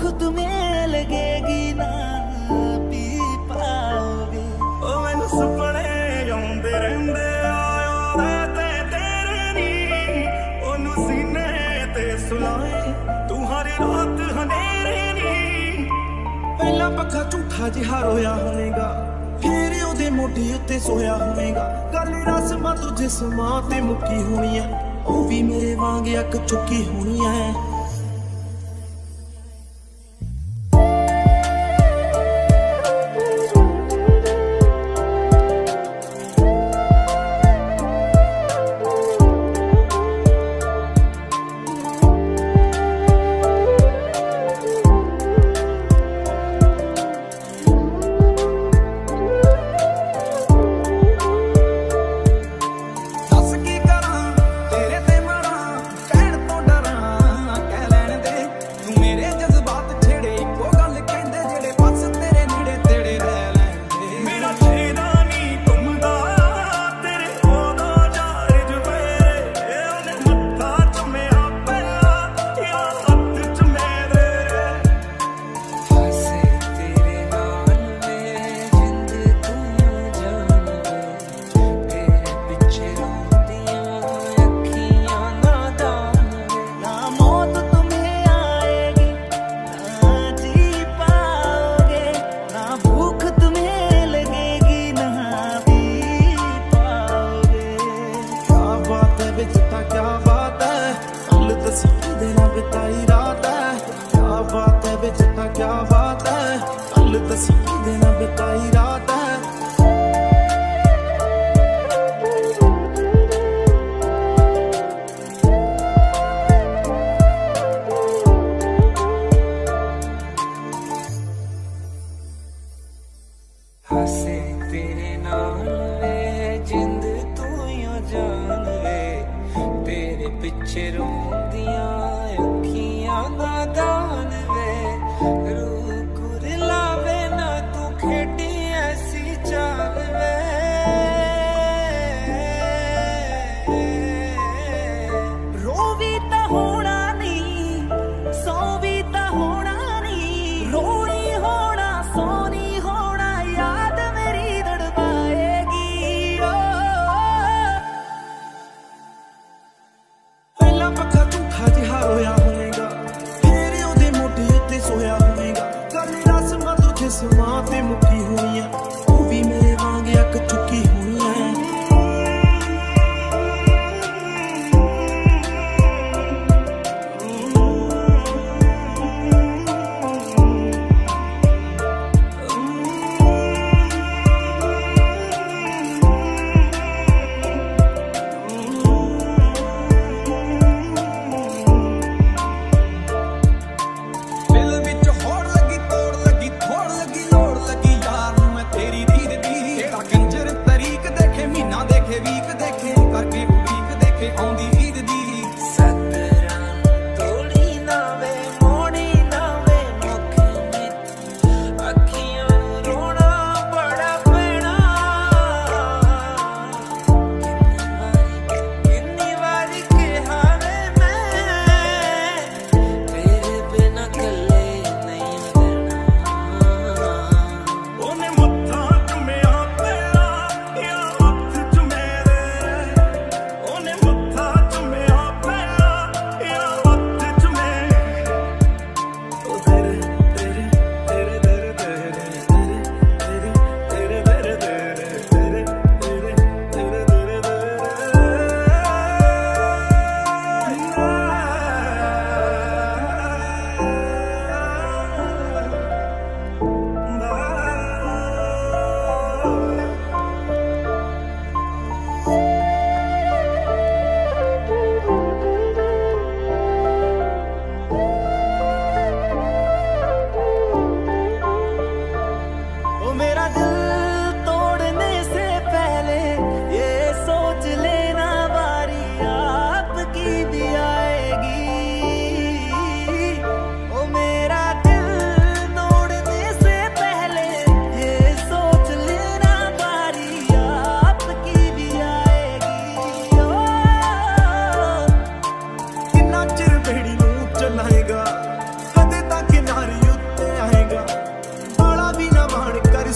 भूख तुम्हें लगेगी ना पी पाओगे। ओ मैनू सुपने आउंदे रहिंदे आया ते तेरे नी ओनू सीने ते सुलाए तू हर रात हनेरे नी। पहला पक्का झूठा जिहा रोया होवेगा फिर ओदे मोढे उत्ते सोया होवेगा। गल रस्मां तू जिस्मां ते मुक्की होनी है ओ भी मेरे वांग अक चुकी होनी है। हसे तेरे नाल वे जिंद तू यो जान वे तेरे पिछे रोंदियां अखियां नादान वे रूह कुरलावे ना तू खेडी ऐसी चाल वे। रोवी ता होना नहीं सोवी ता होना नहीं रोनी होना सोनी होना याद मेरी तड़पाएगी। पहला पक्का झूठा जिहा रोया होवेगा फिर ओदे मोढे उत्ते सोया होवेगा। गल रस्मां तू जिस्मां ते मुक्की होनी है ओ भी मेरे वांग अक चुकी होनी है।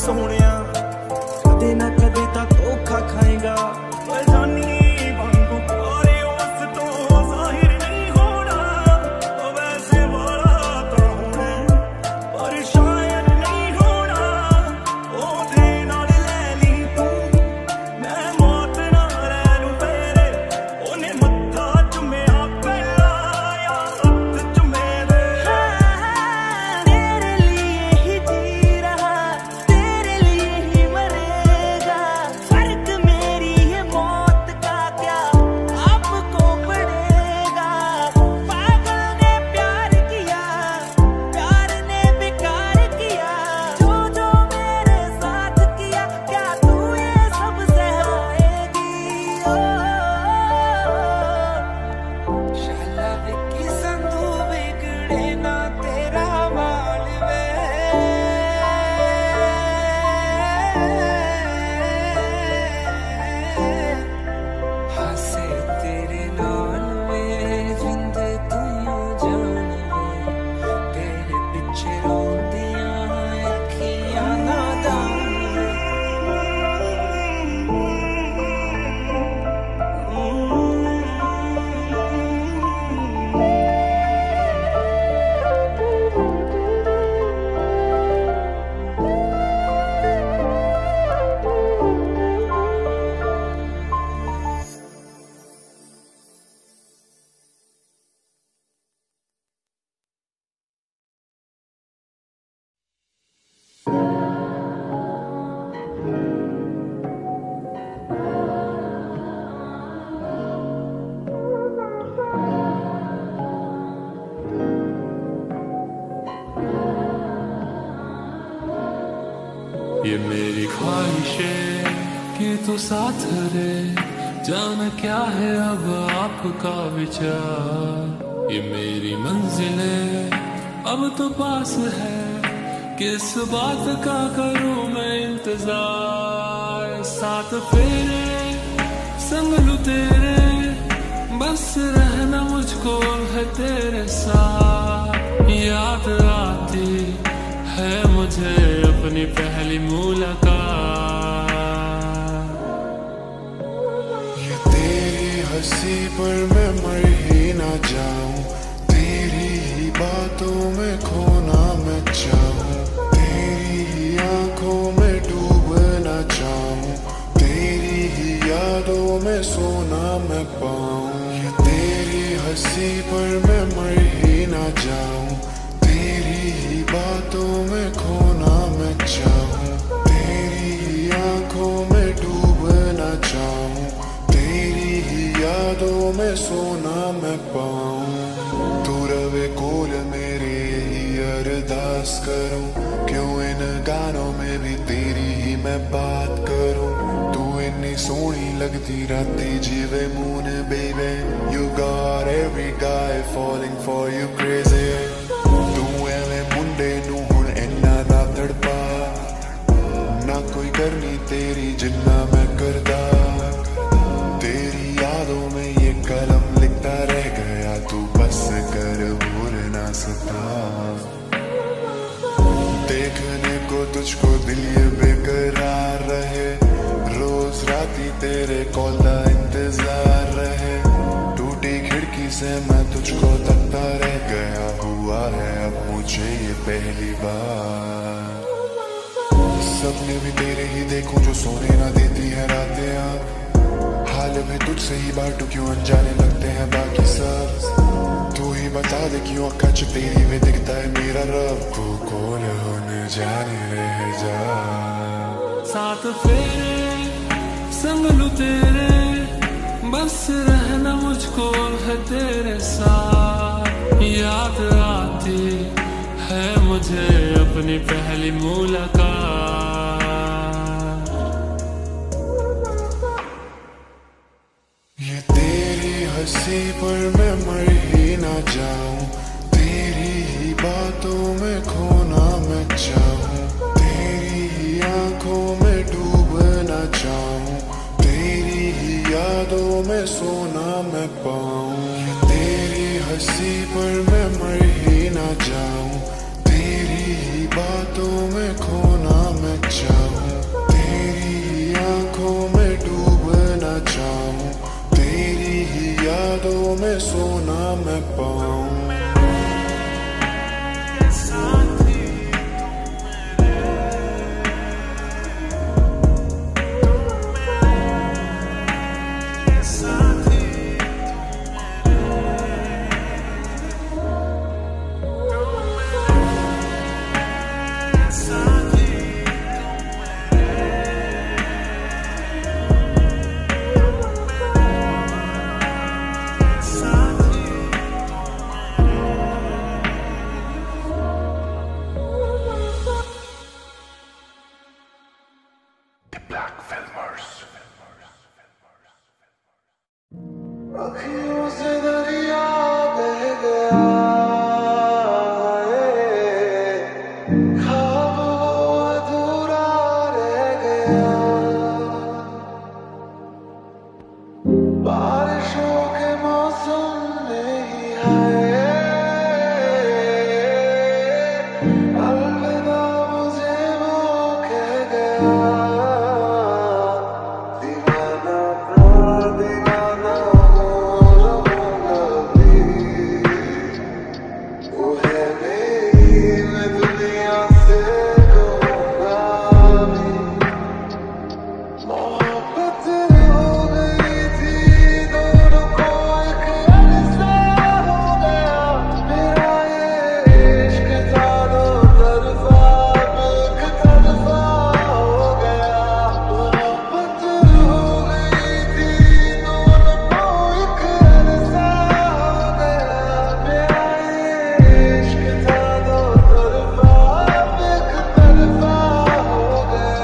सोहणिया कदे ना कदे तां धोखा खाएगा पर जानी वांगू प्यारे उस तो जाहिर नहीं होना ओ वैसे वाला तां होना पर शायद नहीं होना ओदे नाल ले ली तू मैं मौत ना रहूं तेरे ओने मत्था चुम्या पहला या हथ चुमे दे तेरे लिए ही जी रहा तेरे लिए ही मरेगा फर्क मेरी ये मौत का क्या आपको पड़ेगा पागल ने प्यार किया प्यार ने बेकार किया जो जो मेरे साथ किया क्या तू ये सब सहलाएगी शाला विकी संधू बिगड़े ना तेरा माल वे हंसे तेरे नाल वे जिंद तू जान वे तेरे पिछे रोंदियां अखियां नादान वे ये मेरी ख्वाहिशें कि तू साथ रहे जान क्या है अब आपका विचार ये मेरी मंजिलें अब तो पास है किस बात का करूं मैं इंतजार साथ फेरे संग लूं तेरे बस रहना मुझको है तेरे साथ याद आती है मुझे अपनी पहली मुलाकात ये तेरी हंसी पर मैं मर ही ना जाऊं तेरी ही बातों में खोना मैं चाहूं तेरी ही आंखों में डूबना चाहूं तेरी ही यादों में सोना मैं पाऊं ये तेरी हंसी पर मैं मर ही ना जाऊं तेरी ही बातों में खोना मैं चाहूं तेरी ही आंखों में डूबना चाहूं तेरी ही यादों में सोना मैं पाऊं तू रवे कोल मेरे ही अरदास करूं क्यों इन गानों में भी तेरी ही मैं बात करूं तू इतनी सोहनी लगती राती जीवे मून बेबे you got every guy falling for you crazy मुंडे नू हुण इन्ना ना तड़पा ना कोई करनी तेरी जिन्ना मैं करदा तेरी यादों में ये कलम लिखता रह गया तू बस कर भूल ना सका देखने को तुझको दिल ये बेकरार रहे रोज राती तेरे कॉल का इंतजार रहे टूटी खिड़की से मैं तुझको तकता रह गया हुआ है अब मुझे ये पहली बार सपने भी तेरे ही देखूं जो सोने ना देती है रातें आप हाल में तुझसे ही बांटू क्यों अनजाने लगते हैं बाकी सब तू ही बता दे क्यों अक्का च तेरी में दिखता है मेरा रब तू कौन होने जाने रह जा साथ फेरे संग लूं तेरे बस रहना मुझको है तेरे साथ याद आती है मुझे अपनी पहली मुलाकात ये तेरी हंसी पर मैं मर ही ना जाऊं तेरी ही बातों में खोना मैं चाहूं तेरी ही आंखों में डूबना चाहूं तेरी ही यादों में सोना मैं पाऊं ये तेरी हंसी पर मैं मर ही ना जाऊं तेरी ही बातों में खोना मैं चाहूं मैं दुनिया से कहूँगा भी। मोहब्बत हो गई थी दोनों को एक अरसा हो गया। मेरा ये इश्क था दो तरफा एक तरफा हो गया। मोहब्बत हो गई थी दोनों को एक अरसा हो गया। मेरा ये इश्क था दो तरफा एक तरफा हो गया।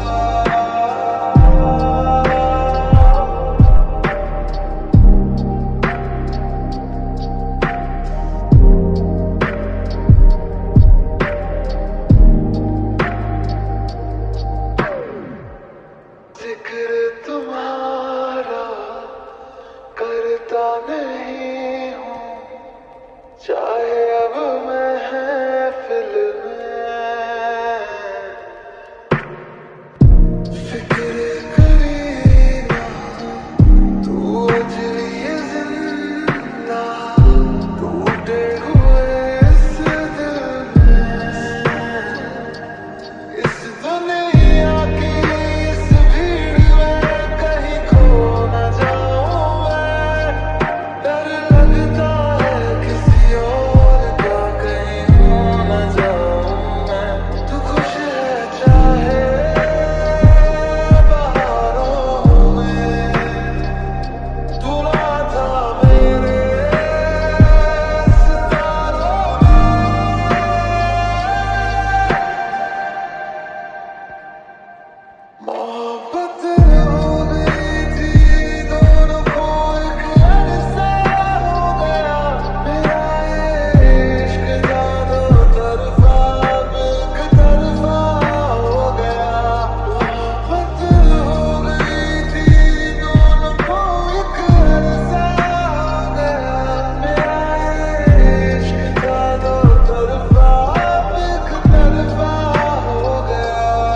जिक्र तुम्हारा करता नहीं हूँ, चाहे अब महफिल में। फिक्र करीना तू अजली जिंदा टूटे हुए इस दिल में। इस दुनिया की इस भीड़ में कहीं खो न जाऊं मैं। डर लगता है किसी और का कहीं हो न जाऊं मैं। तू खुश है चाहे बहारों में, तू ना था मेरे सितारों में। मोहब्बत हो गई थी दोनों को एक अरसा हो गया। मेरा ये इश्क था दो तरफा एक तरफा हो गया। मोहब्बत हो गई थी दोनों को एक अरसा हो गया। मेरा ये इश्क था दो तरफा एक तरफा हो गया।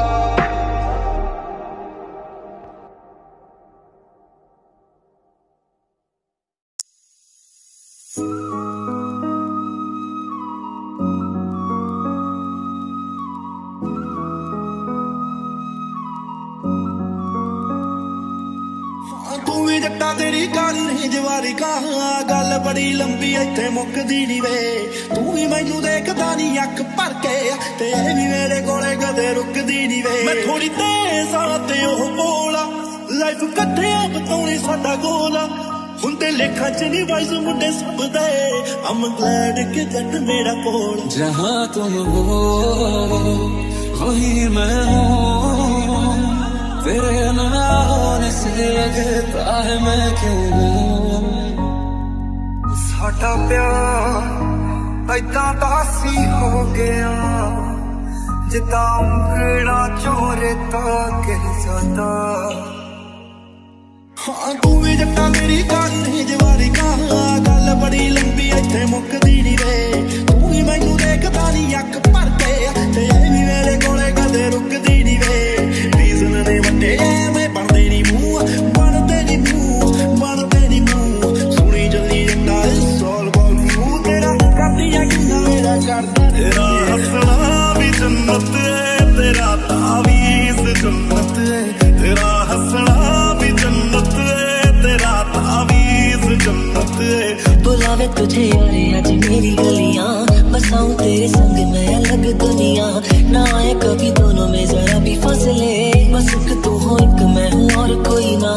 तू भी जट्टा तेरी काली नहीं जवारी कहा गल बड़ी लंबी इत्थे मुकदी नी वे। तू भी मैनू देखदा नी अख भर के ते भी मेरे कोले कदे रुकदी नी वे। मैं थोड़ी तेज आ ते ओह बोला लाइफ कट्ठे बताउणी साडा गोला। हुंदे लेखा च नी वाइस मुंडे सब दे I'm glad कि जट मेरा कोल। जहाँ तुम हो वही मैं हूँ, तेरे ना होने से लगता है मैं क्यों हूँ। साडा प्यार ऐदा दासी हो गया जिदा उंगड़ा चोरे गिर जाता। हाँ तू भी जट्टा मेरी काली नहीं जवारी कहा गल बड़ी लंबी इत्थे मुकदी नी वे। तू भी मैनू देखदा नी अख भर के ते भी मेरे कोले कदे रुकदी नी वे। रीजन ने वड्डे मैं बनदे नी मूंह बनदे नी मूंह बनदे नी मूंह। सुनी जल्दी जट्टा इट्स ऑल अबाउट यू। तेरा करदिया किन्ना मेरा करदा तेरा हंसना भी जन्नत है तेरा तावीज़ जन्नत है। तेरा हंसना भी जन्नत है तेरा तावीज़ जन्नत है। बुलावे तुझे यारे आज मेरी गलियां बसाऊं तेरे संग मैं अलग दुनिया। ना आए कभी दोनों में जरा भी फसले बस एक तू हो एक मैं हूँ और कोई ना।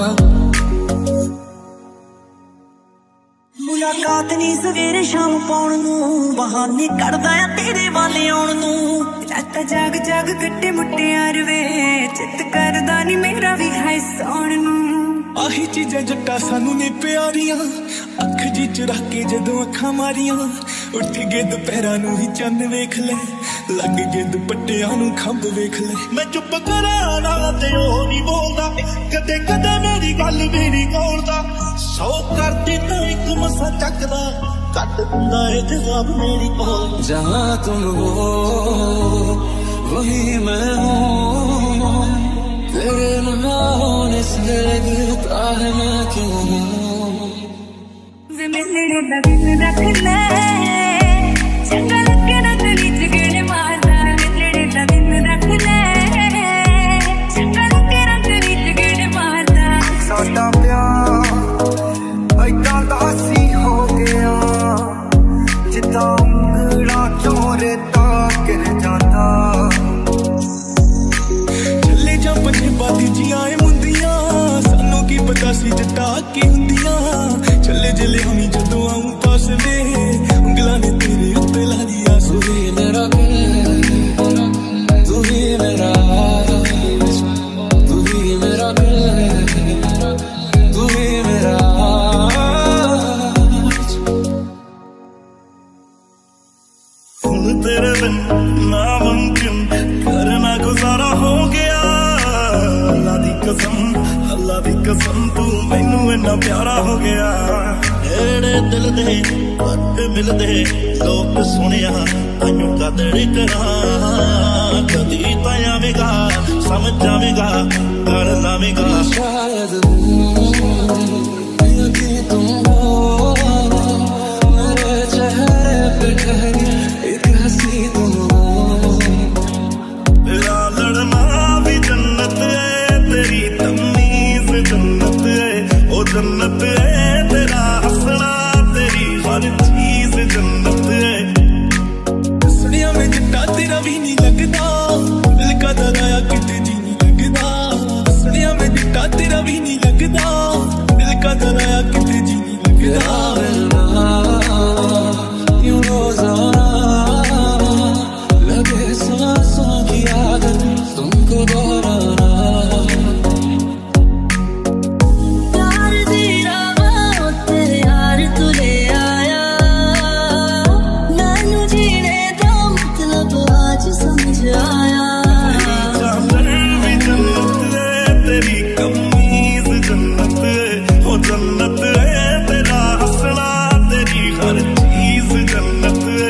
मुलाकात नी सवेरे शाम पाउण नूं बहाने करदा आ तेरे वाले आउण नूं। रात जाग जाग कट्टे मुट्टियार वे चित करदा नी मेरा भी है सौण नूं। आही चीज़ां जट्टा सानू ने प्यारियां अख जी चुरा के जदों अखां मारियां। उठ गए दुपहरां नूं ही चंद वेख ले लग गए दुपट्टियां नूं खंभ वेख ले। मैं चुप करां ना ते ओह नी बोलदा कदे कदे मेरी गल भी नी कोलदा। सौ कर दिता एक मसा चकदा कट दिंदा है जवाब मेरी कोल। जहाँ तुम हो वही मैं हूँ, तेरे ना होने से लगता है मैं क्यों हूँ। वे मेरे दिल रख ले चंगा लगे ना गली च सी जट्टा की हुंदियां चले जले हमी जदों आऊं पास वे उंगलां ने तेरे उत्ते ला दिया तू ही मेरा दिल, तू ही मेरा, तू ही मेरा दिल, तू ही मेरा। हुन तेरे बिन नामुमकिन करना गुजारा हो गया। अल्लाह दी कसम तू मैनू इन्ना प्यारा हो गया। एड़े दिल दे वक्त मिलदे लोग सुनिया ताइयों कदर करा। कदी पायावेगा समझ जावेगा कर लावेगा। शायद तुम हो मेरे चेहरे पे ठहरी एक हंसी तुम हो। तेरा लड़ना भी जन्नत है तेरी तमीज जन्नत है ओ जन्नत है। तेरा हंसना तेरी हर चीज जन्नत है। हंसनिया में जिट्टा तेरा भी नहीं लगदा दिल का दराया किते जी नहीं लगदा। हंसनिया में जिट्टा तेरा भी नहीं लगदा दिल का दराया किते जी नहीं लगदा। यूं रोजाना लगे सांसों की आदत तुमको दोहराना। प्यार दी राह तेरे यार तू ले आया। मैनू जीने दा मतलब आज समझ आया। चादर भी जन्नत है तेरी कमीज जन्नत है ओ जन्नत है। तेरा हंसना तेरी हर चीज जन्नत है।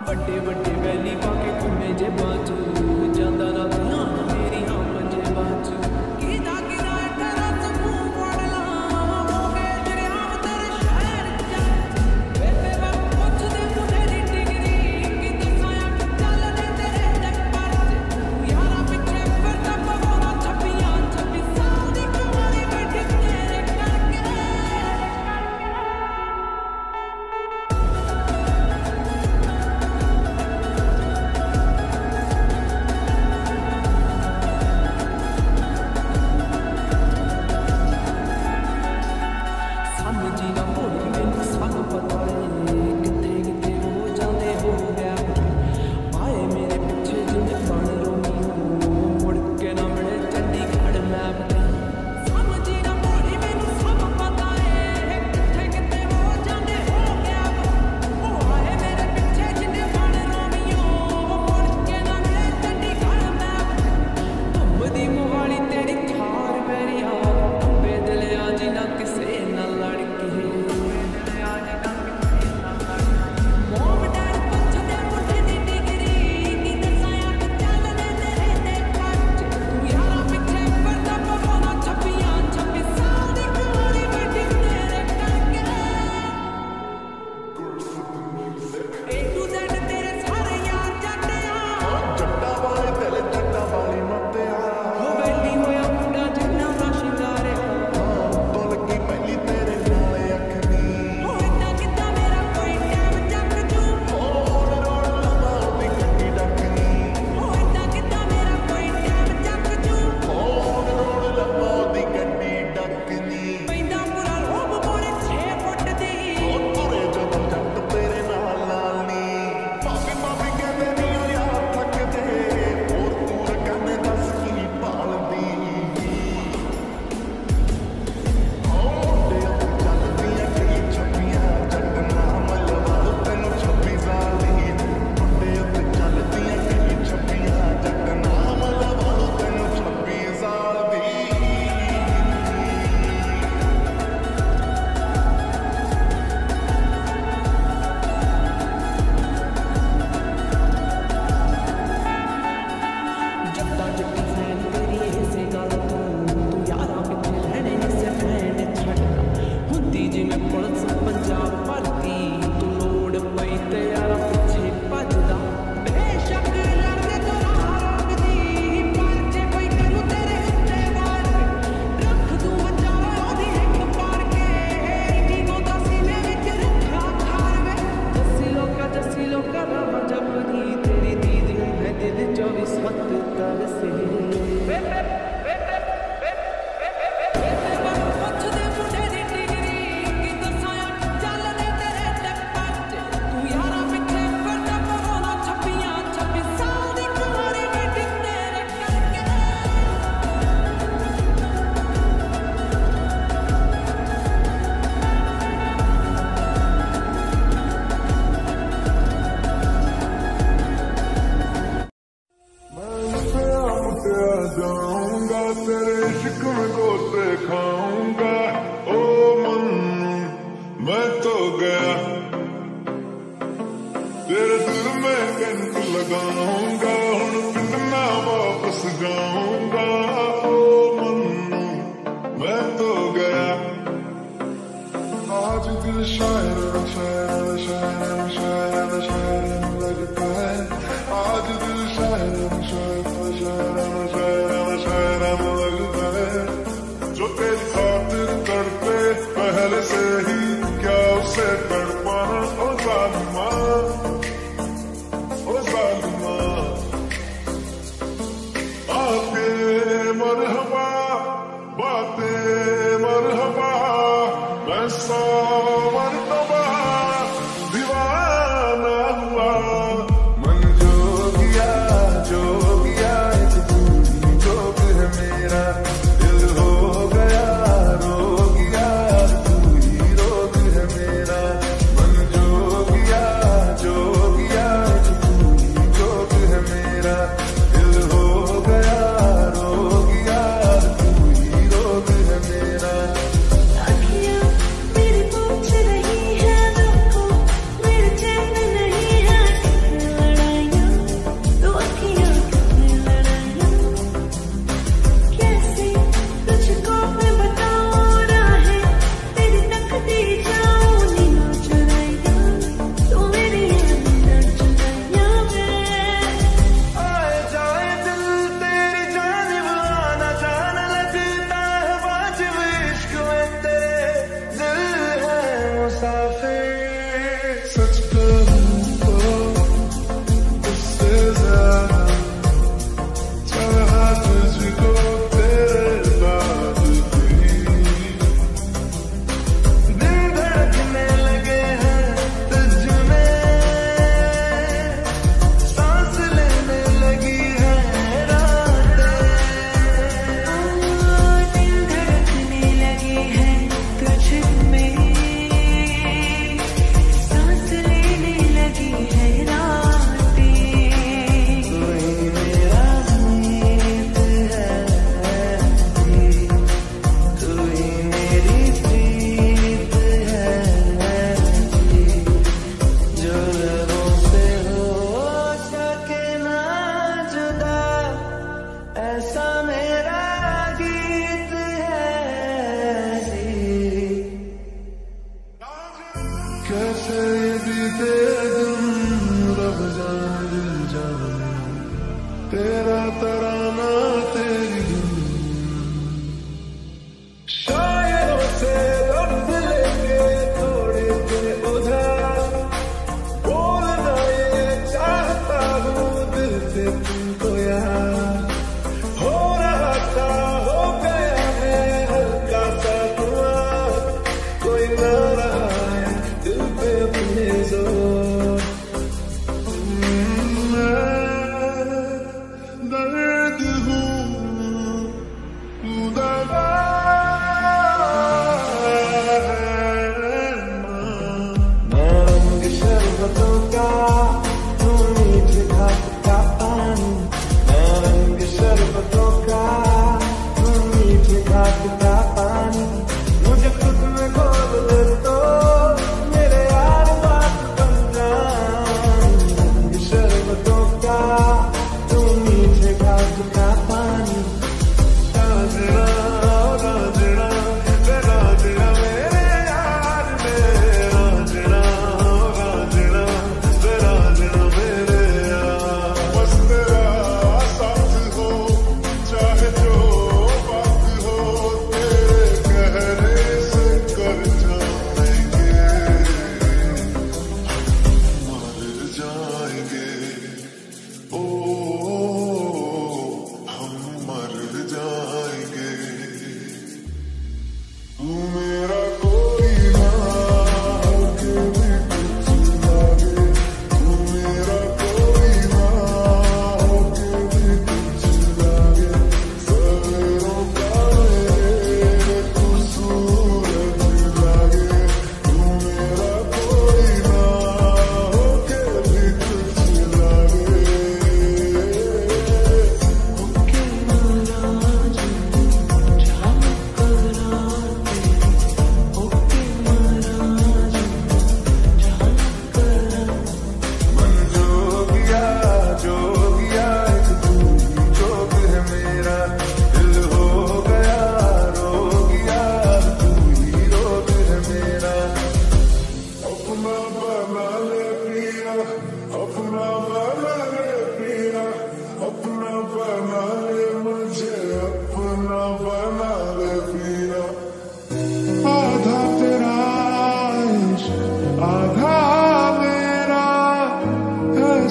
मन जोगिया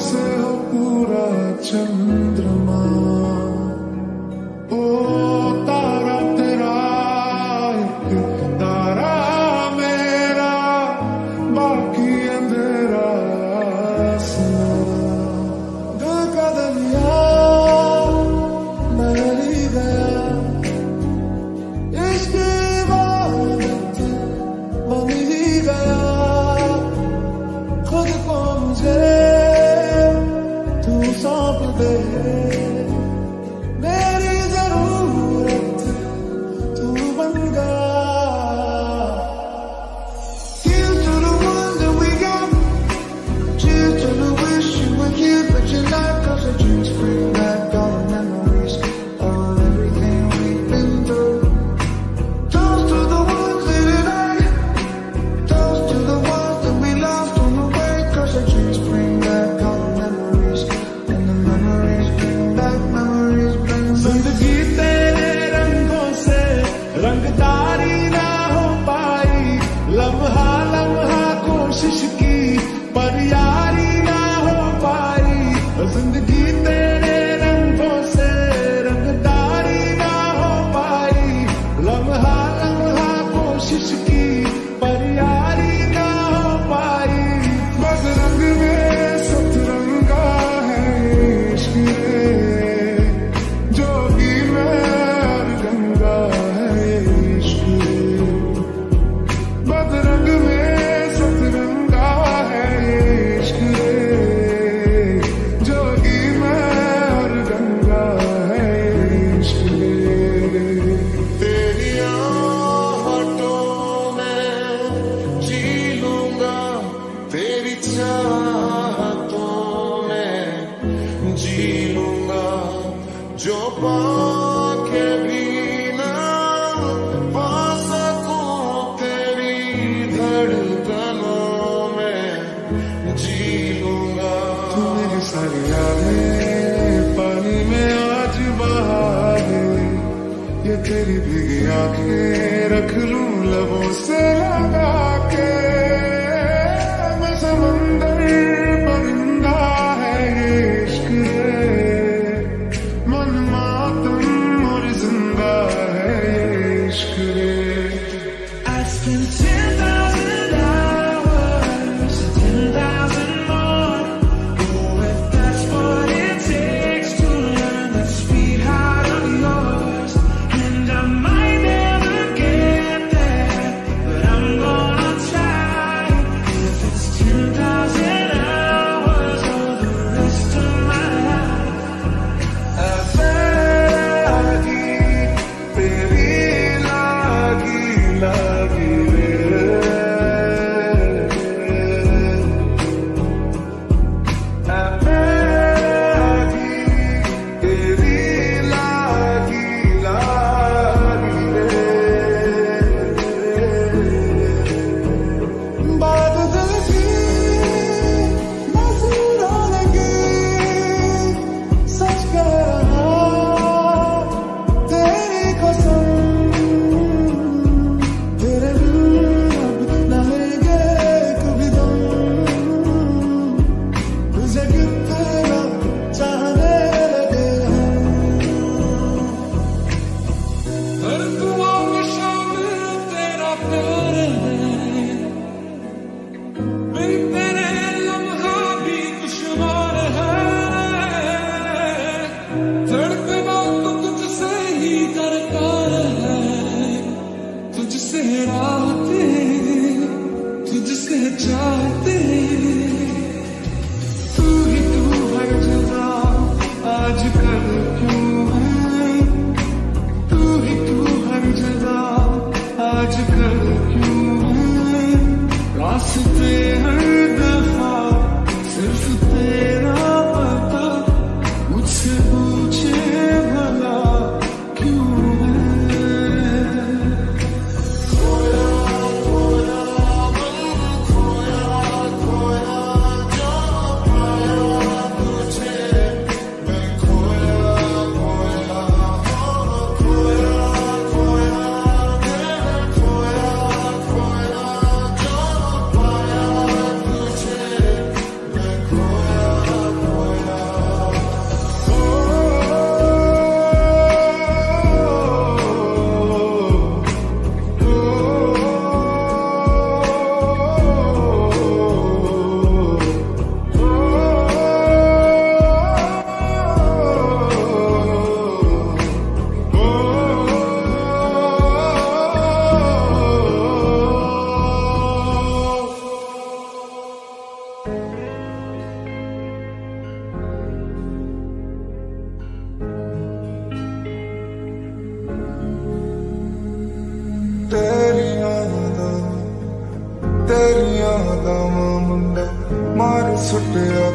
से हो पूरा चंद्रमा। ओ तारा तेरा एक तारा मेरा, बाकी अंधेरा आसमां। दिल का दरिया बदल ही गया, इश्क इबादत बन ही गया। खुद को मुझे तू सौंप दे, मेरी जरूरत तू बन गया। Here's to the ones that we got, cheers to the wish you were here but you're not, 'cause the drinks bring back all the memories of everything we've been through. Toast to the ones here tonight, toast to the ones that we lost on the way, 'cause the drinks bring back all the memories, and the memories bring back, memories bring back. जिंदगी तेरे रंगों से रंगदारी ना हो पाई, लम्हा लम्हा कोशिश की पर यारी ना हो पाई। जिंदगी तेरे रंगों से रंगदारी ना हो पाई, लम्हा लम्हा कोशिश की पर यारी ना हो पाई। बस रंग में सतरंगा है इश्क रे, जोगी में हर गंगा है इश्क रे। बस रंग में सतरंगा है इश्क रे, जोगी में हर गंगा है इश्क रे। तेरी आहटों में जी लूंगा, तेरी चाहतों में जी लूंगा। जो पाके भी ना पा सकूं तेरी धड़कनों में जी लूंगा। तू मेरी सारी यादें पानी में आज बहा दे, ये तेरी भीगी आंखें रख लूं लबों से लगा के। मैं समंदर परिंदा है ये इश्क रे, मन मातम और जिंदा है ये इश्क रे। I spent 10,000 hours, 10,000 more. Oh, if that's what it takes to learn the sweetheart of yours. And I might never get there, but I'm gonna try. If it's 10,000 hours or the rest of my life. लागी तेरी लागी लागी रे, लागी तेरी लागी लागी रे। बात दिल की नजरों लगी, सच कह रहा तेरी कसम। तेरे बिन अब न लेंगे कभी दम, तुझे कितना चाहने लगे हम। हर दुआ में शामिल तेरा प्यार है, बिन तेरे लम्हा भी दुश्वार है। धड़कना तो तुझसे ही दरकार है, तुझसे राहते तुझसे चाहते। तू ही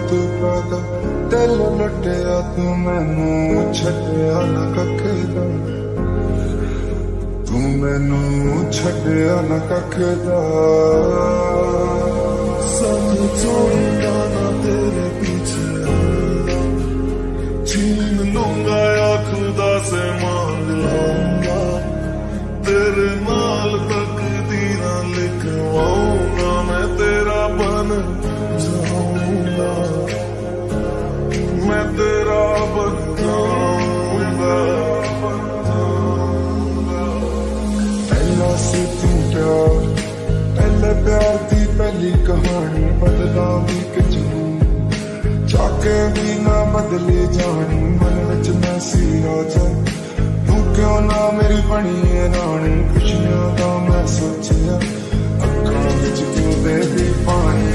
तू पैदा दिल लुटिया तू मैनू छड्डिया ना कखदा तू मैनू छड्डिया ना कखदा सब छोड़ूंगा ना तेरे पीछे छीन लूंगा या खुदा से मांग लूंगा तेरे नाल तकदीरां लिखवाऊंगा मैं तेरा बन जाऊंगा मैं तेरा बन जाऊंगा पहला से तू प्यार पहले प्यार दी पहली कहानी बदलावी किचनू चाके भी ना बदले जानी मन विच मैसी आ जाए तू क्यों ना मेरी बनी है रानी खुशियां दा मैं सोचिया अखां विच क्यों दे दी पानी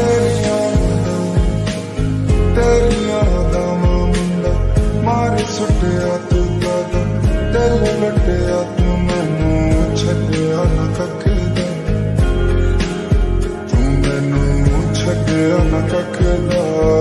तेरिया दा मुंडा मारे सुटिया तू दादा दिल लुटिया तू मैनू छड्डिया ना कखदा तू मैनू छड्डिया ना कखदा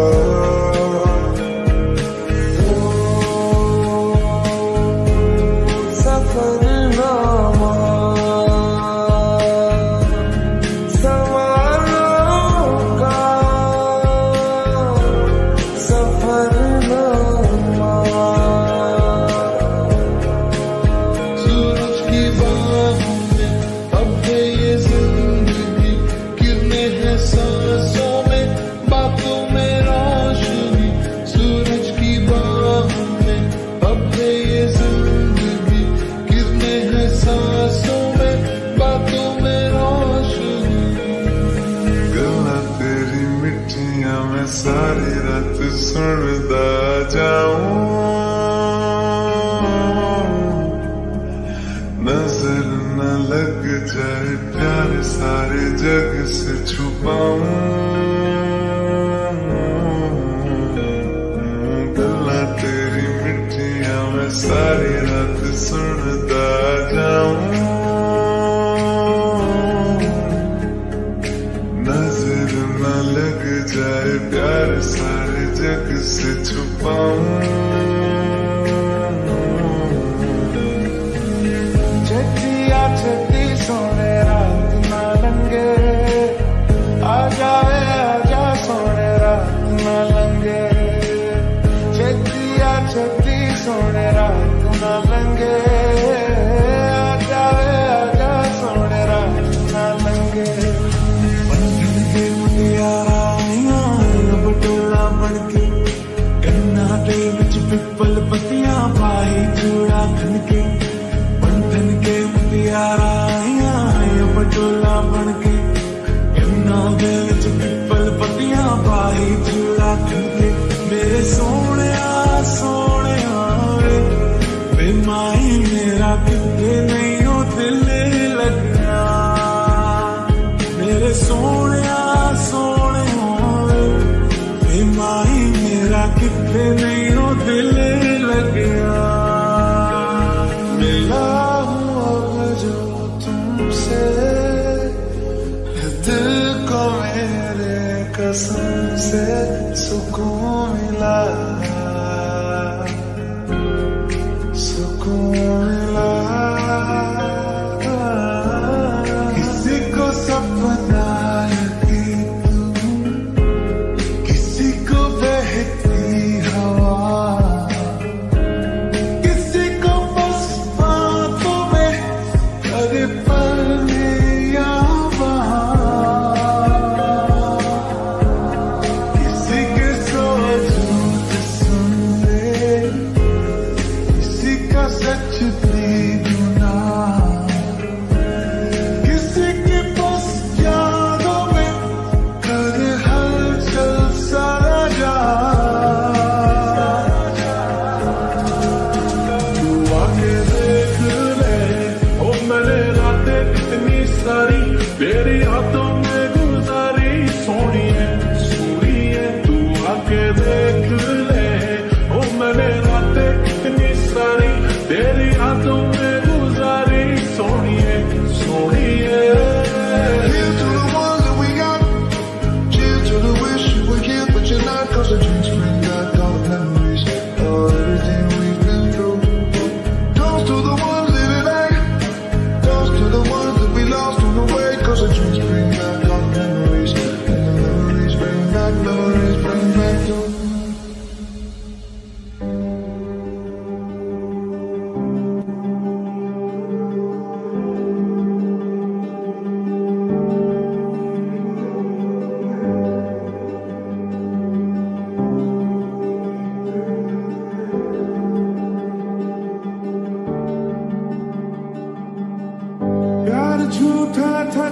सारी रात सुनदा जाऊं नजर न लग जाए प्यार सारे जग से छुपाऊं गल्ला तेरी मिठियां मैं सारी रात सुनदा जाऊं नजर न लग जाए प्यार सारे जग से छुपाऊं छतिया छती सोने रात ना लंगे आ जा सोने रात ना लंगे छतिया छती सोने रात ना लंगे आ जा सोने रात ना लंगे बंधन के मुटियारा बटोला बनके कन्ना दे विच पिपल पत्तियां पाई चूड़ा खनके बंधन के मुटियारा बटोला बनके कन्ना दे विच पिपल पत्तियां पाई चूड़ा खनके मेरे सोने वे माई मेरा किते नहीं हो दिल लगना मेरे सोने माई मेरा कितने नहीं हो दिल लगा मिला हूँ अब जो तुमसे दिल को मेरे कसम से सुकून मिला किसी को सपना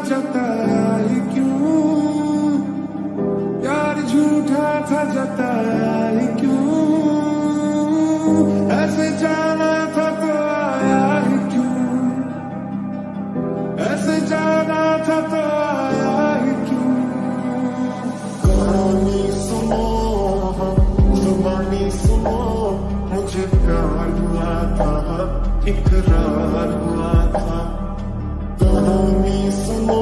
जताया ही क्यों, यार झूठा था जताया ही क्यों, ऐसे जाना था तो आया ही क्यों, ऐसे जाना था तो आया ही क्यों। कहानी सुनो, जुबानी सुनो, मुझे प्यार हुआ था, इकरार हुआ था। कहानी सुनो,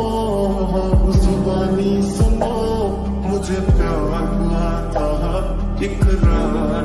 जुबानी सुनो, मुझे प्यार हुआ था, इकरार